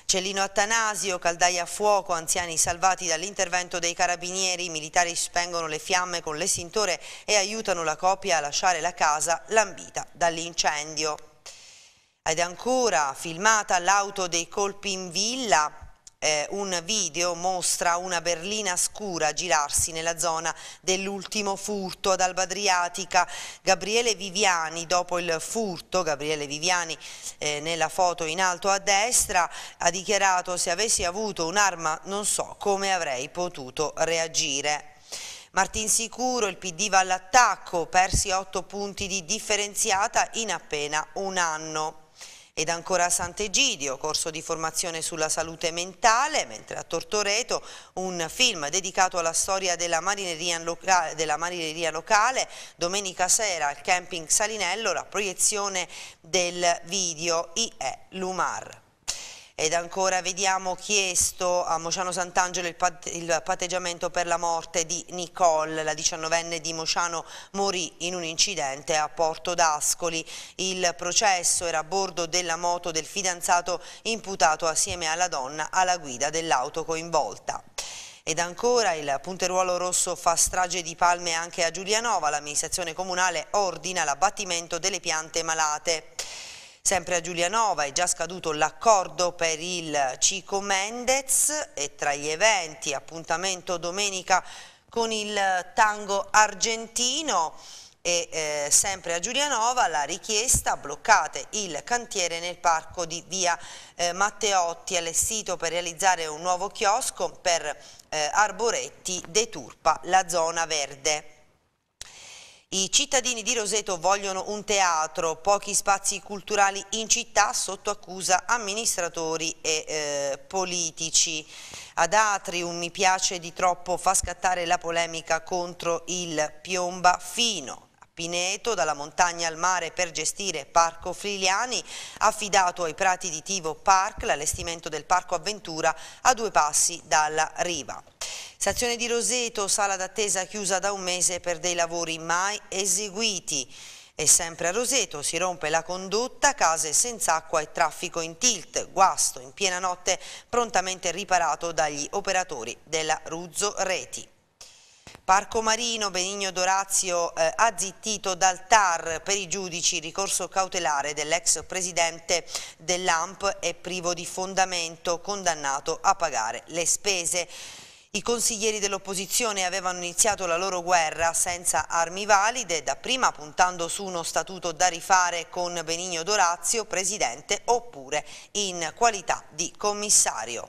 S1: Cellino Attanasio, caldaia a fuoco, anziani salvati dall'intervento dei carabinieri, i militari spengono le fiamme con l'estintore e aiutano la coppia a lasciare la casa lambita dall'incendio. Ed ancora, filmata l'auto dei colpi in villa. Eh, un video mostra una berlina scura girarsi nella zona dell'ultimo furto ad Alba Adriatica. Gabriele Viviani, dopo il furto, Gabriele Viviani eh, nella foto in alto a destra, ha dichiarato: se avessi avuto un'arma non so come avrei potuto reagire. Martin Sicuro, il P D va all'attacco, persi otto punti di differenziata in appena un anno. Ed ancora Sant'Egidio, corso di formazione sulla salute mentale, mentre a Tortoreto un film dedicato alla storia della marineria, loca della marineria locale. Domenica sera al camping Salinello la proiezione del video I E Lumar. Ed ancora vediamo chiesto a Mociano Sant'Angelo il, pat il patteggiamento per la morte di Nicole, la diciannovenne di Mociano morì in un incidente a Porto d'Ascoli. Il processo era a bordo della moto del fidanzato imputato assieme alla donna alla guida dell'auto coinvolta. Ed ancora il punteruolo rosso fa strage di palme anche a Giulianova, l'amministrazione comunale ordina l'abbattimento delle piante malate. Sempre a Giulianova è già scaduto l'accordo per il Cico Mendez e tra gli eventi appuntamento domenica con il tango argentino e eh, sempre a Giulianova la richiesta: bloccate il cantiere nel parco di via eh, Matteotti allestito per realizzare un nuovo chiosco per eh, arboretti, deturpa la zona verde. I cittadini di Roseto vogliono un teatro, pochi spazi culturali in città, sotto accusa amministratori e eh, politici. Ad Atri un mi piace di troppo fa scattare la polemica contro il Piomba Fino. A Pineto, dalla montagna al mare per gestire Parco Friliani, affidato ai prati di Tivo Park l'allestimento del Parco Avventura a due passi dalla riva. Stazione di Roseto, sala d'attesa chiusa da un mese per dei lavori mai eseguiti. E sempre a Roseto si rompe la condotta, case senza acqua e traffico in tilt, guasto in piena notte prontamente riparato dagli operatori della Ruzzo Reti. Parco Marino, Benigno Dorazio eh, azzittito dal T A R per i giudici, ricorso cautelare dell'ex presidente dell'A M P è privo di fondamento, condannato a pagare le spese. I consiglieri dell'opposizione avevano iniziato la loro guerra senza armi valide, dapprima puntando su uno statuto da rifare con Benigno Dorazio presidente oppure in qualità di commissario.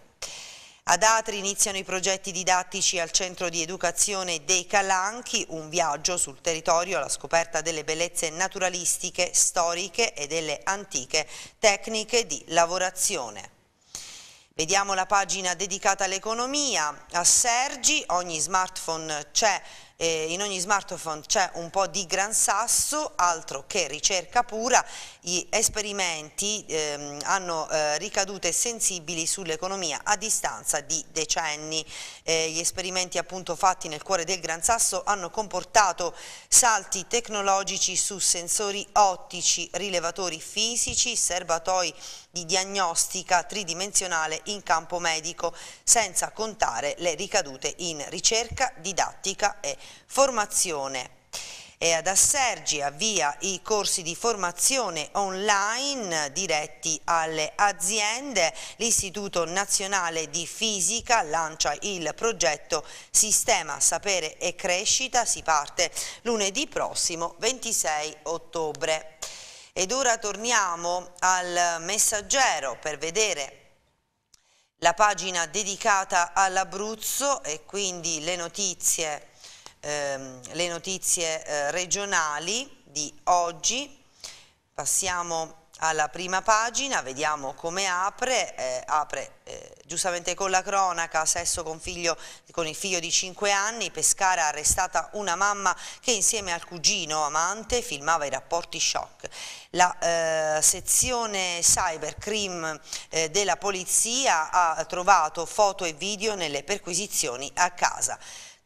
S1: Ad Atri iniziano i progetti didattici al centro di educazione dei Calanchi, un viaggio sul territorio alla scoperta delle bellezze naturalistiche, storiche e delle antiche tecniche di lavorazione. Vediamo la pagina dedicata all'economia. A Sergi ogni smartphone c'è, eh, in ogni smartphone c'è un po' di Gran Sasso, altro che ricerca pura. Gli esperimenti ehm, hanno eh, ricadute sensibili sull'economia a distanza di decenni. Eh, gli esperimenti appunto fatti nel cuore del Gran Sasso hanno comportato salti tecnologici su sensori ottici, rilevatori fisici, serbatoi di diagnostica tridimensionale in campo medico, senza contare le ricadute in ricerca, didattica e formazione. E ad Assergi avvia i corsi di formazione online diretti alle aziende. L'Istituto Nazionale di Fisica lancia il progetto Sistema Sapere e Crescita, si parte lunedì prossimo ventisei ottobre. Ed ora torniamo al Messaggero per vedere la pagina dedicata all'Abruzzo e quindi le notizie, ehm, le notizie eh, regionali di oggi. Passiamo alla prima pagina, vediamo come apre, eh, apre eh, giustamente con la cronaca: sesso con, figlio, con il figlio di cinque anni, Pescara arrestata una mamma che insieme al cugino amante filmava i rapporti shock. La eh, sezione cybercrime eh, della polizia ha trovato foto e video nelle perquisizioni a casa.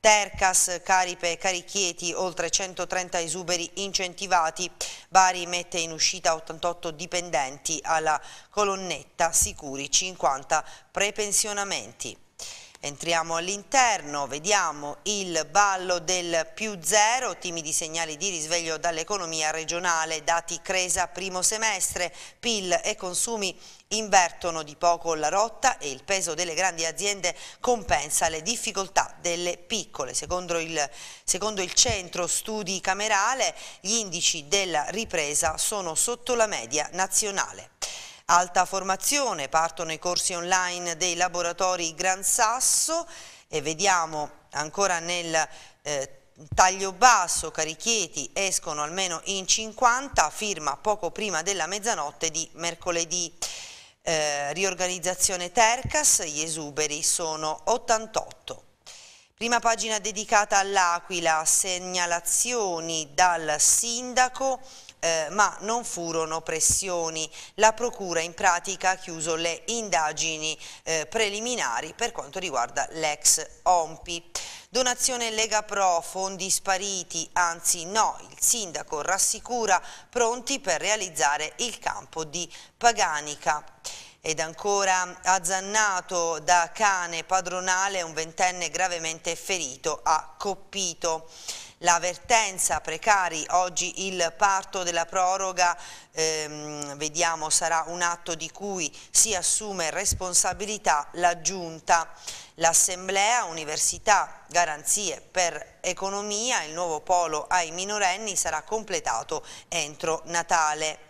S1: Tercas, Caripe, Carichieti, oltre centotrenta esuberi incentivati. Bari mette in uscita ottantotto dipendenti, alla colonnetta sicuri cinquanta prepensionamenti. Entriamo all'interno, vediamo il ballo del più zero, timidi segnali di risveglio dall'economia regionale, dati Cresa primo semestre, P I L e consumi invertono di poco la rotta e il peso delle grandi aziende compensa le difficoltà delle piccole. Secondo il, secondo il centro studi camerale, gli indici della ripresa sono sotto la media nazionale. Alta formazione, partono i corsi online dei laboratori Gran Sasso e vediamo ancora nel eh, taglio basso, Carichieti escono almeno in cinquanta, firma poco prima della mezzanotte di mercoledì. Eh, riorganizzazione Tercas, gli esuberi sono ottantotto. Prima pagina dedicata all'Aquila, segnalazioni dal sindaco, eh, ma non furono pressioni. La procura in pratica ha chiuso le indagini eh, preliminari per quanto riguarda l'ex Ompi. Donazione Lega Pro, fondi spariti, anzi no, il sindaco rassicura pronti per realizzare il campo di Paganica. Ed ancora azzannato da cane padronale un ventenne gravemente ferito a Coppito. L'avvertenza precari, oggi il parto della proroga, ehm, vediamo sarà un atto di cui si assume responsabilità la Giunta. L'Assemblea, Università, Garanzie per Economia, il nuovo polo ai minorenni sarà completato entro Natale.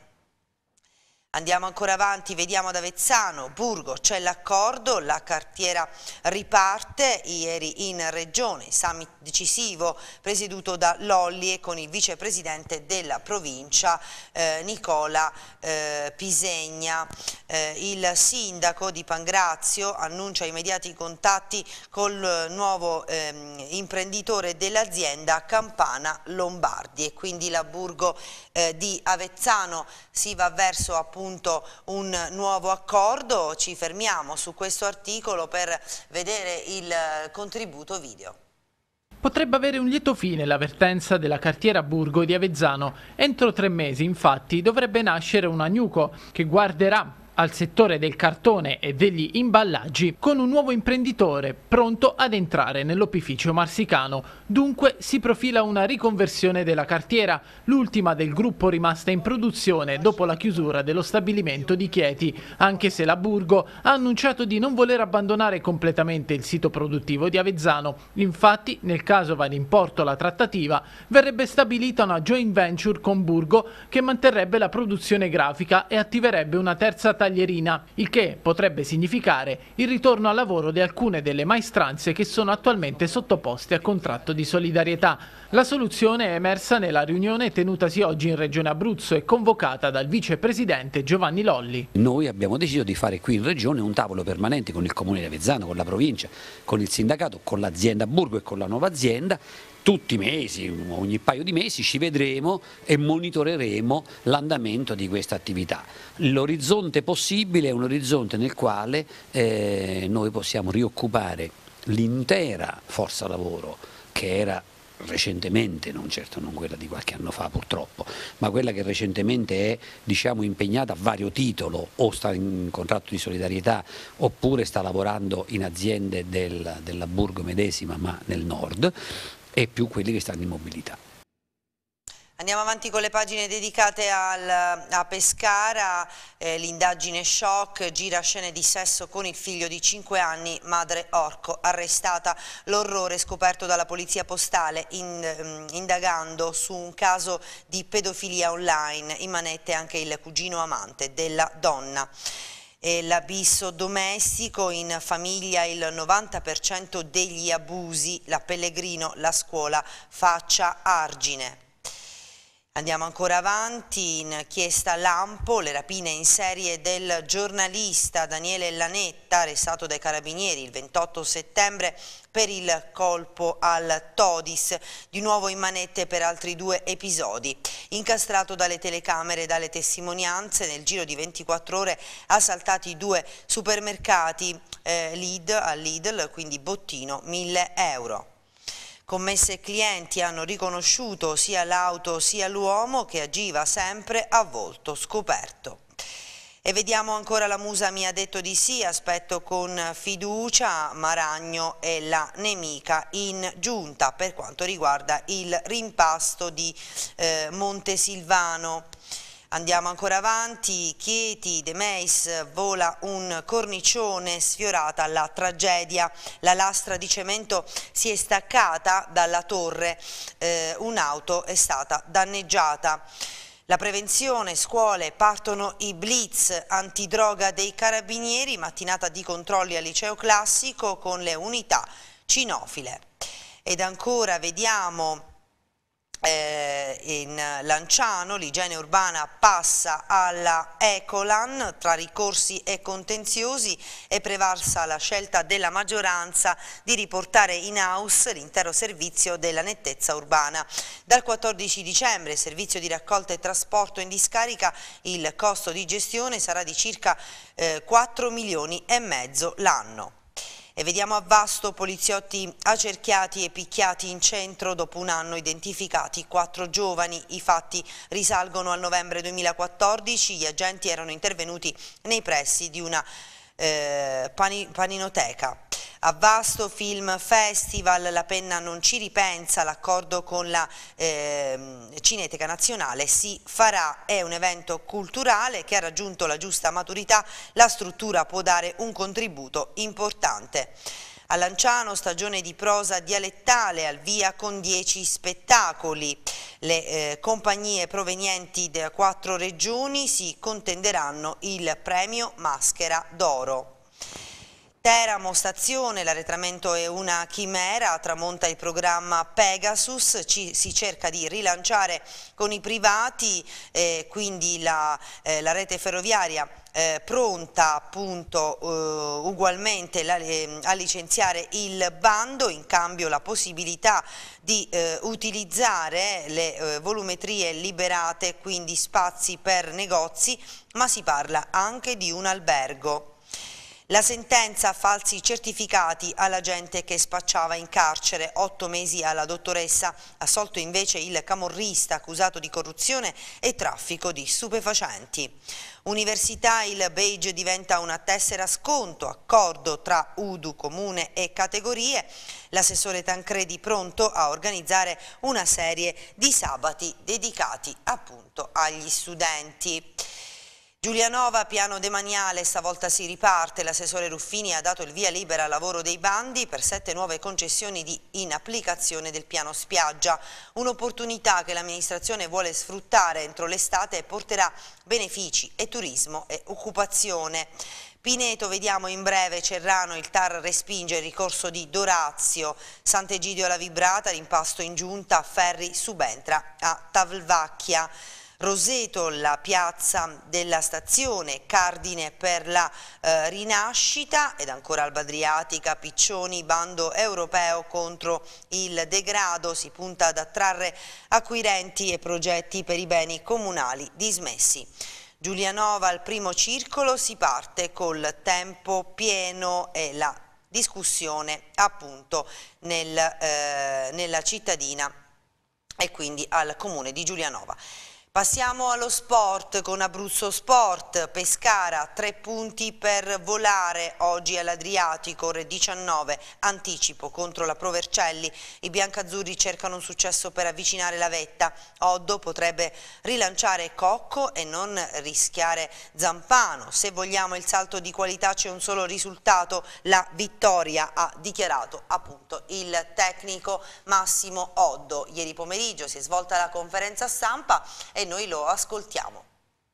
S1: Andiamo ancora avanti, vediamo ad Avezzano, Burgo, c'è l'accordo, la cartiera riparte, ieri in regione, summit decisivo presieduto da Lolli e con il vicepresidente della provincia eh, Nicola eh, Pisegna. Eh, il sindaco di Pangrazio annuncia immediati contatti col nuovo eh, imprenditore dell'azienda Campana Lombardi e quindi la Burgo eh, di Avezzano si va verso appunto un nuovo accordo. Ci fermiamo su questo articolo per vedere il contributo video.
S3: Potrebbe avere un lieto fine l'avvertenza della cartiera Burgo di Avezzano. Entro tre mesi, infatti, dovrebbe nascere una Agnuco che guarderà al settore del cartone e degli imballaggi con un nuovo imprenditore pronto ad entrare nell'opificio marsicano. Dunque si profila una riconversione della cartiera, l'ultima del gruppo rimasta in produzione dopo la chiusura dello stabilimento di Chieti, anche se la Burgo ha annunciato di non voler abbandonare completamente il sito produttivo di Avezzano. Infatti, nel caso vada in porto la trattativa, verrebbe stabilita una joint venture con Burgo che manterrebbe la produzione grafica e attiverebbe una terza taglierina, il che potrebbe significare il ritorno al lavoro di alcune delle maestranze che sono attualmente sottoposte a contratto di solidarietà. La soluzione è emersa nella riunione tenutasi oggi in Regione Abruzzo e convocata dal vicepresidente Giovanni Lolli.
S7: Noi abbiamo deciso di fare qui in Regione un tavolo permanente con il Comune di Avezzano, con la provincia, con il sindacato, con l'azienda Burgo e con la nuova azienda. Tutti i mesi, ogni paio di mesi ci vedremo e monitoreremo l'andamento di questa attività. L'orizzonte possibile è un orizzonte nel quale eh, noi possiamo rioccupare l'intera forza lavoro che era recentemente, non certo non quella di qualche anno fa purtroppo, ma quella che recentemente è diciamo, impegnata a vario titolo o sta in contratto di solidarietà oppure sta lavorando in aziende del, della Burgo medesima ma nel nord, e più quelli che stanno in mobilità.
S1: Andiamo avanti con le pagine dedicate al, a Pescara, eh, l'indagine shock, gira scene di sesso con il figlio di cinque anni, madre orco arrestata, l'orrore scoperto dalla polizia postale in, indagando su un caso di pedofilia online, in manette anche il cugino amante della donna. E l'abisso domestico, in famiglia il novanta per cento degli abusi, la Pellegrino, la scuola faccia argine. Andiamo ancora avanti, inchiesta Lampo, le rapine in serie del giornalista Daniele Lanetta, arrestato dai carabinieri il ventotto settembre per il colpo al Todis, di nuovo in manette per altri due episodi. Incastrato dalle telecamere e dalle testimonianze, nel giro di ventiquattro ore assaltati due supermercati eh, Lidl, al Lidl, quindi bottino mille euro. Commesse e clienti hanno riconosciuto sia l'auto sia l'uomo che agiva sempre a volto scoperto. E vediamo ancora la Musa mi ha detto di sì, aspetto con fiducia Maragno e la nemica in giunta per quanto riguarda il rimpasto di eh, Montesilvano. Andiamo ancora avanti, Chieti, De Meis, vola un cornicione, sfiorata la tragedia, la lastra di cemento si è staccata dalla torre, eh, un'auto è stata danneggiata. La prevenzione, scuole, partono i blitz antidroga dei carabinieri, mattinata di controlli al liceo classico con le unità cinofile. Ed ancora vediamo eh, in Lanciano l'igiene urbana passa alla Ecolan, tra ricorsi e contenziosi è prevalsa la scelta della maggioranza di riportare in house l'intero servizio della nettezza urbana. Dal quattordici dicembre il servizio di raccolta e trasporto in discarica, il costo di gestione sarà di circa eh, quattro milioni e mezzo l'anno. E vediamo a Vasto poliziotti accerchiati e picchiati in centro dopo un anno, identificati quattro giovani. I fatti risalgono al novembre duemilaquattordici, gli agenti erano intervenuti nei pressi di una eh, pani, paninoteca. A Vasto Film Festival, La Penna non ci ripensa, l'accordo con la eh, Cineteca Nazionale si farà, è un evento culturale che ha raggiunto la giusta maturità, la struttura può dare un contributo importante. A Lanciano stagione di prosa dialettale al via con dieci spettacoli. Le eh, compagnie provenienti da quattro regioni si contenderanno il premio Maschera d'Oro. Teramo stazione, l'arretramento è una chimera, tramonta il programma Pegasus, ci, si cerca di rilanciare con i privati, eh, quindi la, eh, la rete ferroviaria eh, pronta appunto eh, ugualmente la, eh, a licenziare il bando, in cambio la possibilità di eh, utilizzare le eh, volumetrie liberate, quindi spazi per negozi, ma si parla anche di un albergo. La sentenza falsi certificati alla gente che spacciava in carcere, otto mesi alla dottoressa, assolto invece il camorrista accusato di corruzione e traffico di stupefacenti. Università, il badge diventa una tessera sconto, accordo tra U D U, comune e categorie, l'assessore Tancredi pronto a organizzare una serie di sabati dedicati appunto agli studenti. Giulianova, piano demaniale, stavolta si riparte, l'assessore Ruffini ha dato il via libera al lavoro dei bandi per sette nuove concessioni di, in applicazione del piano spiaggia, un'opportunità che l'amministrazione vuole sfruttare entro l'estate e porterà benefici e turismo e occupazione. Pineto, vediamo in breve, Cerrano, il T A R respinge il ricorso di Dorazio, Sant'Egidio alla Vibrata, rimpasto in giunta, Ferri subentra a Tavlvacchia. Roseto, la piazza della stazione, cardine per la eh, rinascita, ed ancora Alba Adriatica, Piccioni, bando europeo contro il degrado, si punta ad attrarre acquirenti e progetti per i beni comunali dismessi. Giulianova, al primo circolo, si parte col tempo pieno e la discussione appunto nel, eh, nella cittadina e quindi al comune di Giulianova. Passiamo allo sport con Abruzzo Sport, Pescara, tre punti per volare oggi all'Adriatico, ore diciannove, anticipo contro la Pro Vercelli, i biancazzurri cercano un successo per avvicinare la vetta, Oddo potrebbe rilanciare Cocco e non rischiare Zampano, se vogliamo il salto di qualità c'è un solo risultato, la vittoria, ha dichiarato appunto il tecnico Massimo Oddo. Ieri pomeriggio si è svolta la conferenza stampa e noi lo ascoltiamo.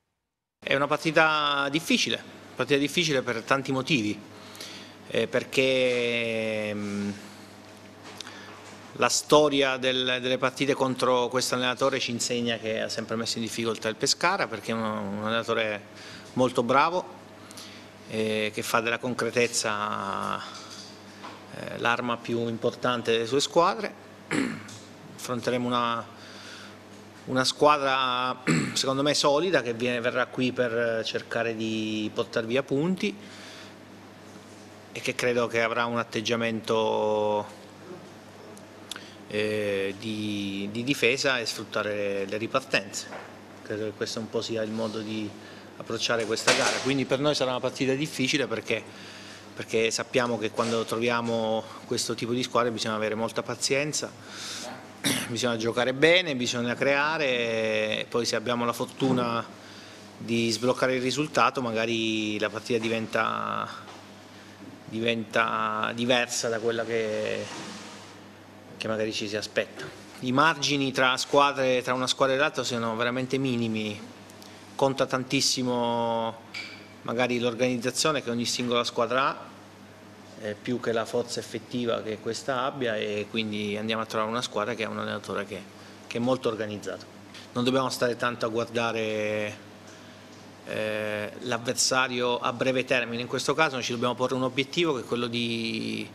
S8: È una partita difficile, partita difficile per tanti motivi, eh, perché mh, la storia del, delle partite contro questo allenatore ci insegna che ha sempre messo in difficoltà il Pescara, perché è un, un allenatore molto bravo, eh, che fa della concretezza eh, l'arma più importante delle sue squadre. Affronteremo una Una squadra secondo me solida che viene, verrà qui per cercare di portare via punti e che credo che avrà un atteggiamento eh, di, di difesa e sfruttare le ripartenze. Credo che questo un po' sia il modo di approcciare questa gara, quindi per noi sarà una partita difficile perché, perché sappiamo che quando troviamo questo tipo di squadre bisogna avere molta pazienza, bisogna giocare bene, bisogna creare e poi se abbiamo la fortuna di sbloccare il risultato magari la partita diventa, diventa diversa da quella che, che magari ci si aspetta. I margini tra, squadre, tra una squadra e l'altra sono veramente minimi, conta tantissimo magari l'organizzazione che ogni singola squadra ha, eh, più che la forza effettiva che questa abbia, e quindi andiamo a trovare una squadra che ha un allenatore che, che è molto organizzato. Non dobbiamo stare tanto a guardare eh, l'avversario a breve termine, in questo caso noi ci dobbiamo porre un obiettivo che è quello di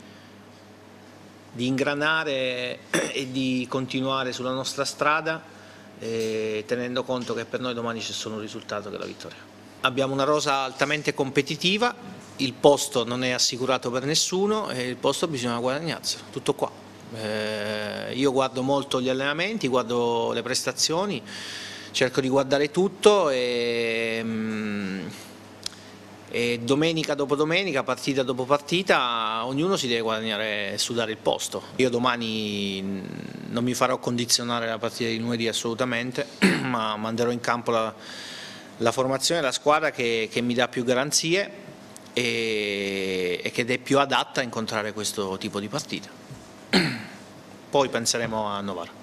S8: di ingranare e di continuare sulla nostra strada, eh, tenendo conto che per noi domani c'è solo un risultato che è la vittoria. Abbiamo una rosa altamente competitiva, il posto non è assicurato per nessuno e il posto bisogna guadagnarselo, tutto qua. Eh, io guardo molto gli allenamenti, guardo le prestazioni, cerco di guardare tutto e... Mm, E domenica dopo domenica, partita dopo partita, ognuno si deve guadagnare e sudare il posto. Io domani non mi farò condizionare la partita di lunedì assolutamente, ma manderò in campo la, la formazione, la squadra che, che mi dà più garanzie e, e che è più adatta a incontrare questo tipo di partita. Poi penseremo a Novara.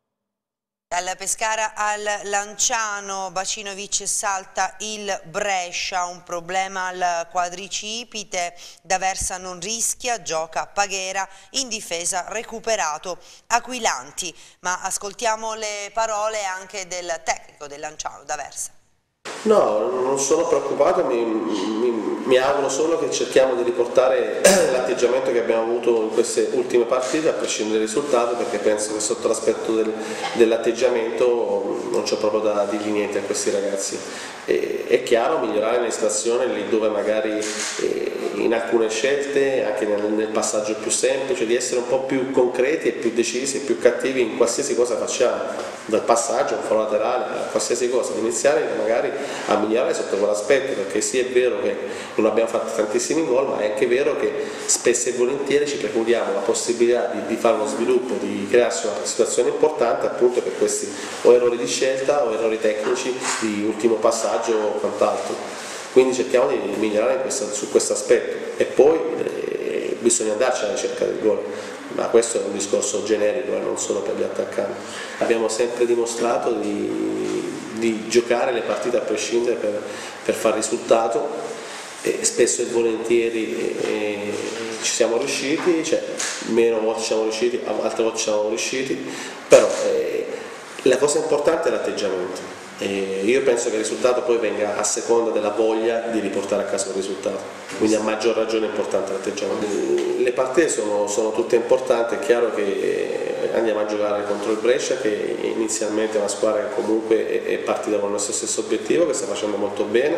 S1: Dal Pescara al Lanciano, Bacinovic salta il Brescia, un problema al quadricipite, D'Aversa non rischia, gioca Paghera, in difesa recuperato Aquilanti. Ma ascoltiamo le parole anche del tecnico del Lanciano, D'Aversa.
S9: No, non sono preoccupato, mi, mi, mi auguro solo che cerchiamo di riportare l'atteggiamento che abbiamo avuto in queste ultime partite, a prescindere dal risultato, perché penso che sotto l'aspetto del, dell'atteggiamento non c'è proprio da dirgli niente a questi ragazzi. E, è chiaro migliorare l'estrazione lì dove magari eh, in alcune scelte, anche nel, nel passaggio più semplice, di essere un po' più concreti e più decisi e più cattivi in qualsiasi cosa facciamo, dal passaggio, un foro laterale, a qualsiasi cosa, di iniziare magari a migliorare sotto quell'aspetto, perché sì è vero che non abbiamo fatto tantissimi gol, ma è anche vero che spesso e volentieri ci precludiamo la possibilità di, di fare uno sviluppo, di crearsi una situazione importante appunto per questi o errori di scelta o errori tecnici di ultimo passaggio o quant'altro. Quindi cerchiamo di migliorare in questa, su questo aspetto e poi eh, bisogna andarci alla ricerca del gol. Ma questo è un discorso generico e non solo per gli attaccanti. Abbiamo sempre dimostrato di, di giocare le partite a prescindere per, per far risultato e spesso e volentieri eh, ci siamo riusciti, cioè meno volte ci siamo riusciti, altre volte ci siamo riusciti, però eh, la cosa importante è l'atteggiamento. E io penso che il risultato poi venga a seconda della voglia di riportare a casa il risultato, quindi a maggior ragione è importante l'atteggiamento. Le partite sono, sono tutte importanti, è chiaro che andiamo a giocare contro il Brescia, che inizialmente è una squadra che comunque è partita con il nostro stesso obiettivo, che sta facendo molto bene,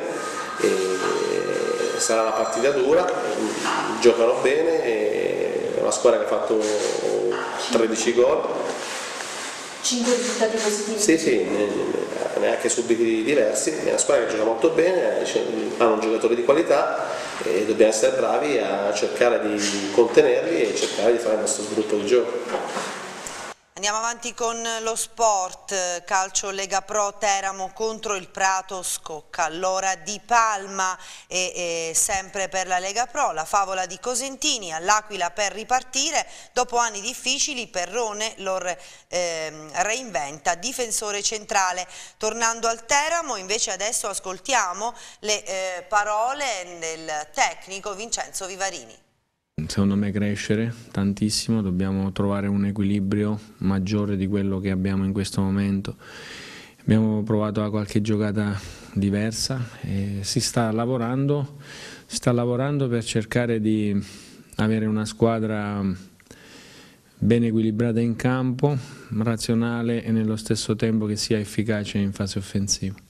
S9: e sarà una partita dura, giocano bene, è una squadra che ha fatto tredici gol.
S10: cinque risultati positivi?
S9: Sì, sì, neanche subiti diversi, è una squadra che gioca molto bene, hanno un giocatore di qualità e dobbiamo essere bravi a cercare di contenerli e cercare di fare il nostro sviluppo di gioco.
S1: Andiamo avanti con lo sport, calcio Lega Pro Teramo contro il Prato scocca l'ora di Palma e, e sempre per la Lega Pro la favola di Cosentini all'Aquila per ripartire, dopo anni difficili Perrone lo eh, reinventa difensore centrale. Tornando al Teramo invece adesso ascoltiamo le eh, parole del tecnico Vincenzo Vivarini.
S11: Secondo me crescere tantissimo, dobbiamo trovare un equilibrio maggiore di quello che abbiamo in questo momento. Abbiamo provato a qualche giocata diversa e si sta lavorando, si sta lavorando per cercare di avere una squadra ben equilibrata in campo, razionale e nello stesso tempo che sia efficace in fase offensiva.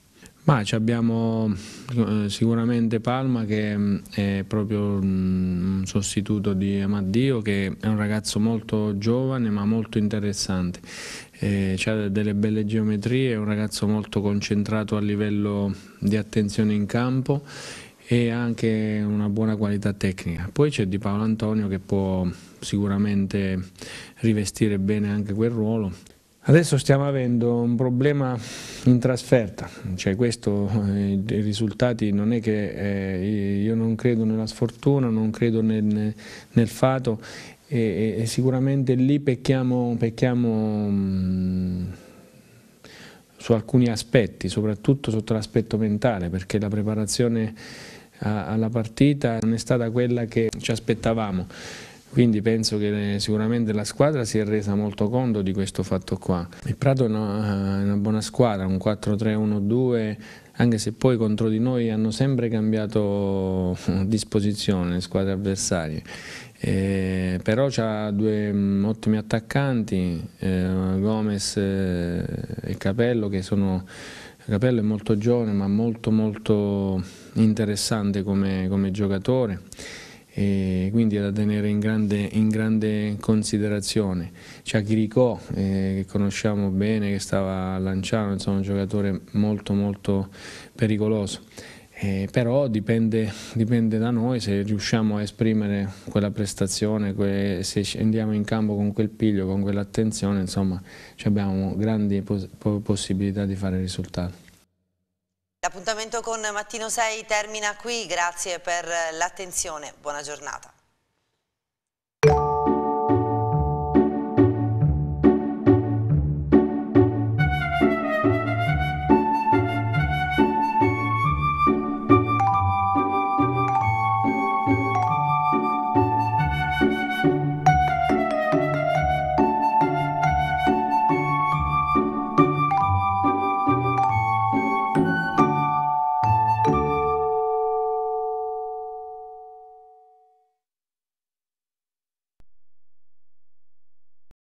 S11: Ma abbiamo eh, sicuramente Palma che mh, è proprio mh, un sostituto di Amaddio, che è un ragazzo molto giovane ma molto interessante, eh, ha delle belle geometrie, è un ragazzo molto concentrato a livello di attenzione in campo e anche una buona qualità tecnica. Poi c'è Di Paolo Antonio che può sicuramente rivestire bene anche quel ruolo. Adesso stiamo avendo un problema in trasferta, cioè questo, eh, i risultati non è che eh, io non credo nella sfortuna, non credo nel, nel fato e, e sicuramente lì pecchiamo, pecchiamo mh, su alcuni aspetti, soprattutto sotto l'aspetto mentale, perché la preparazione a, alla partita non è stata quella che ci aspettavamo. Quindi penso che sicuramente la squadra si è resa molto conto di questo fatto qua. Il Prato è una, una buona squadra, un quattro tre uno due, anche se poi contro di noi hanno sempre cambiato disposizione le squadre avversarie. Eh, però ha due um, ottimi attaccanti, eh, Gomez eh, e Capello, che sono... Capello è molto giovane ma molto molto interessante come, come giocatore. E quindi è da tenere in grande, in grande considerazione. C'è Chiricò, eh, che conosciamo bene, che stava a Lanciano, insomma un giocatore molto molto pericoloso, eh, però dipende, dipende da noi se riusciamo a esprimere quella prestazione, que se andiamo in campo con quel piglio, con quell'attenzione, insomma abbiamo grandi pos possibilità di fare risultati.
S1: L'appuntamento con Mattino sei termina qui, grazie per l'attenzione, buona giornata.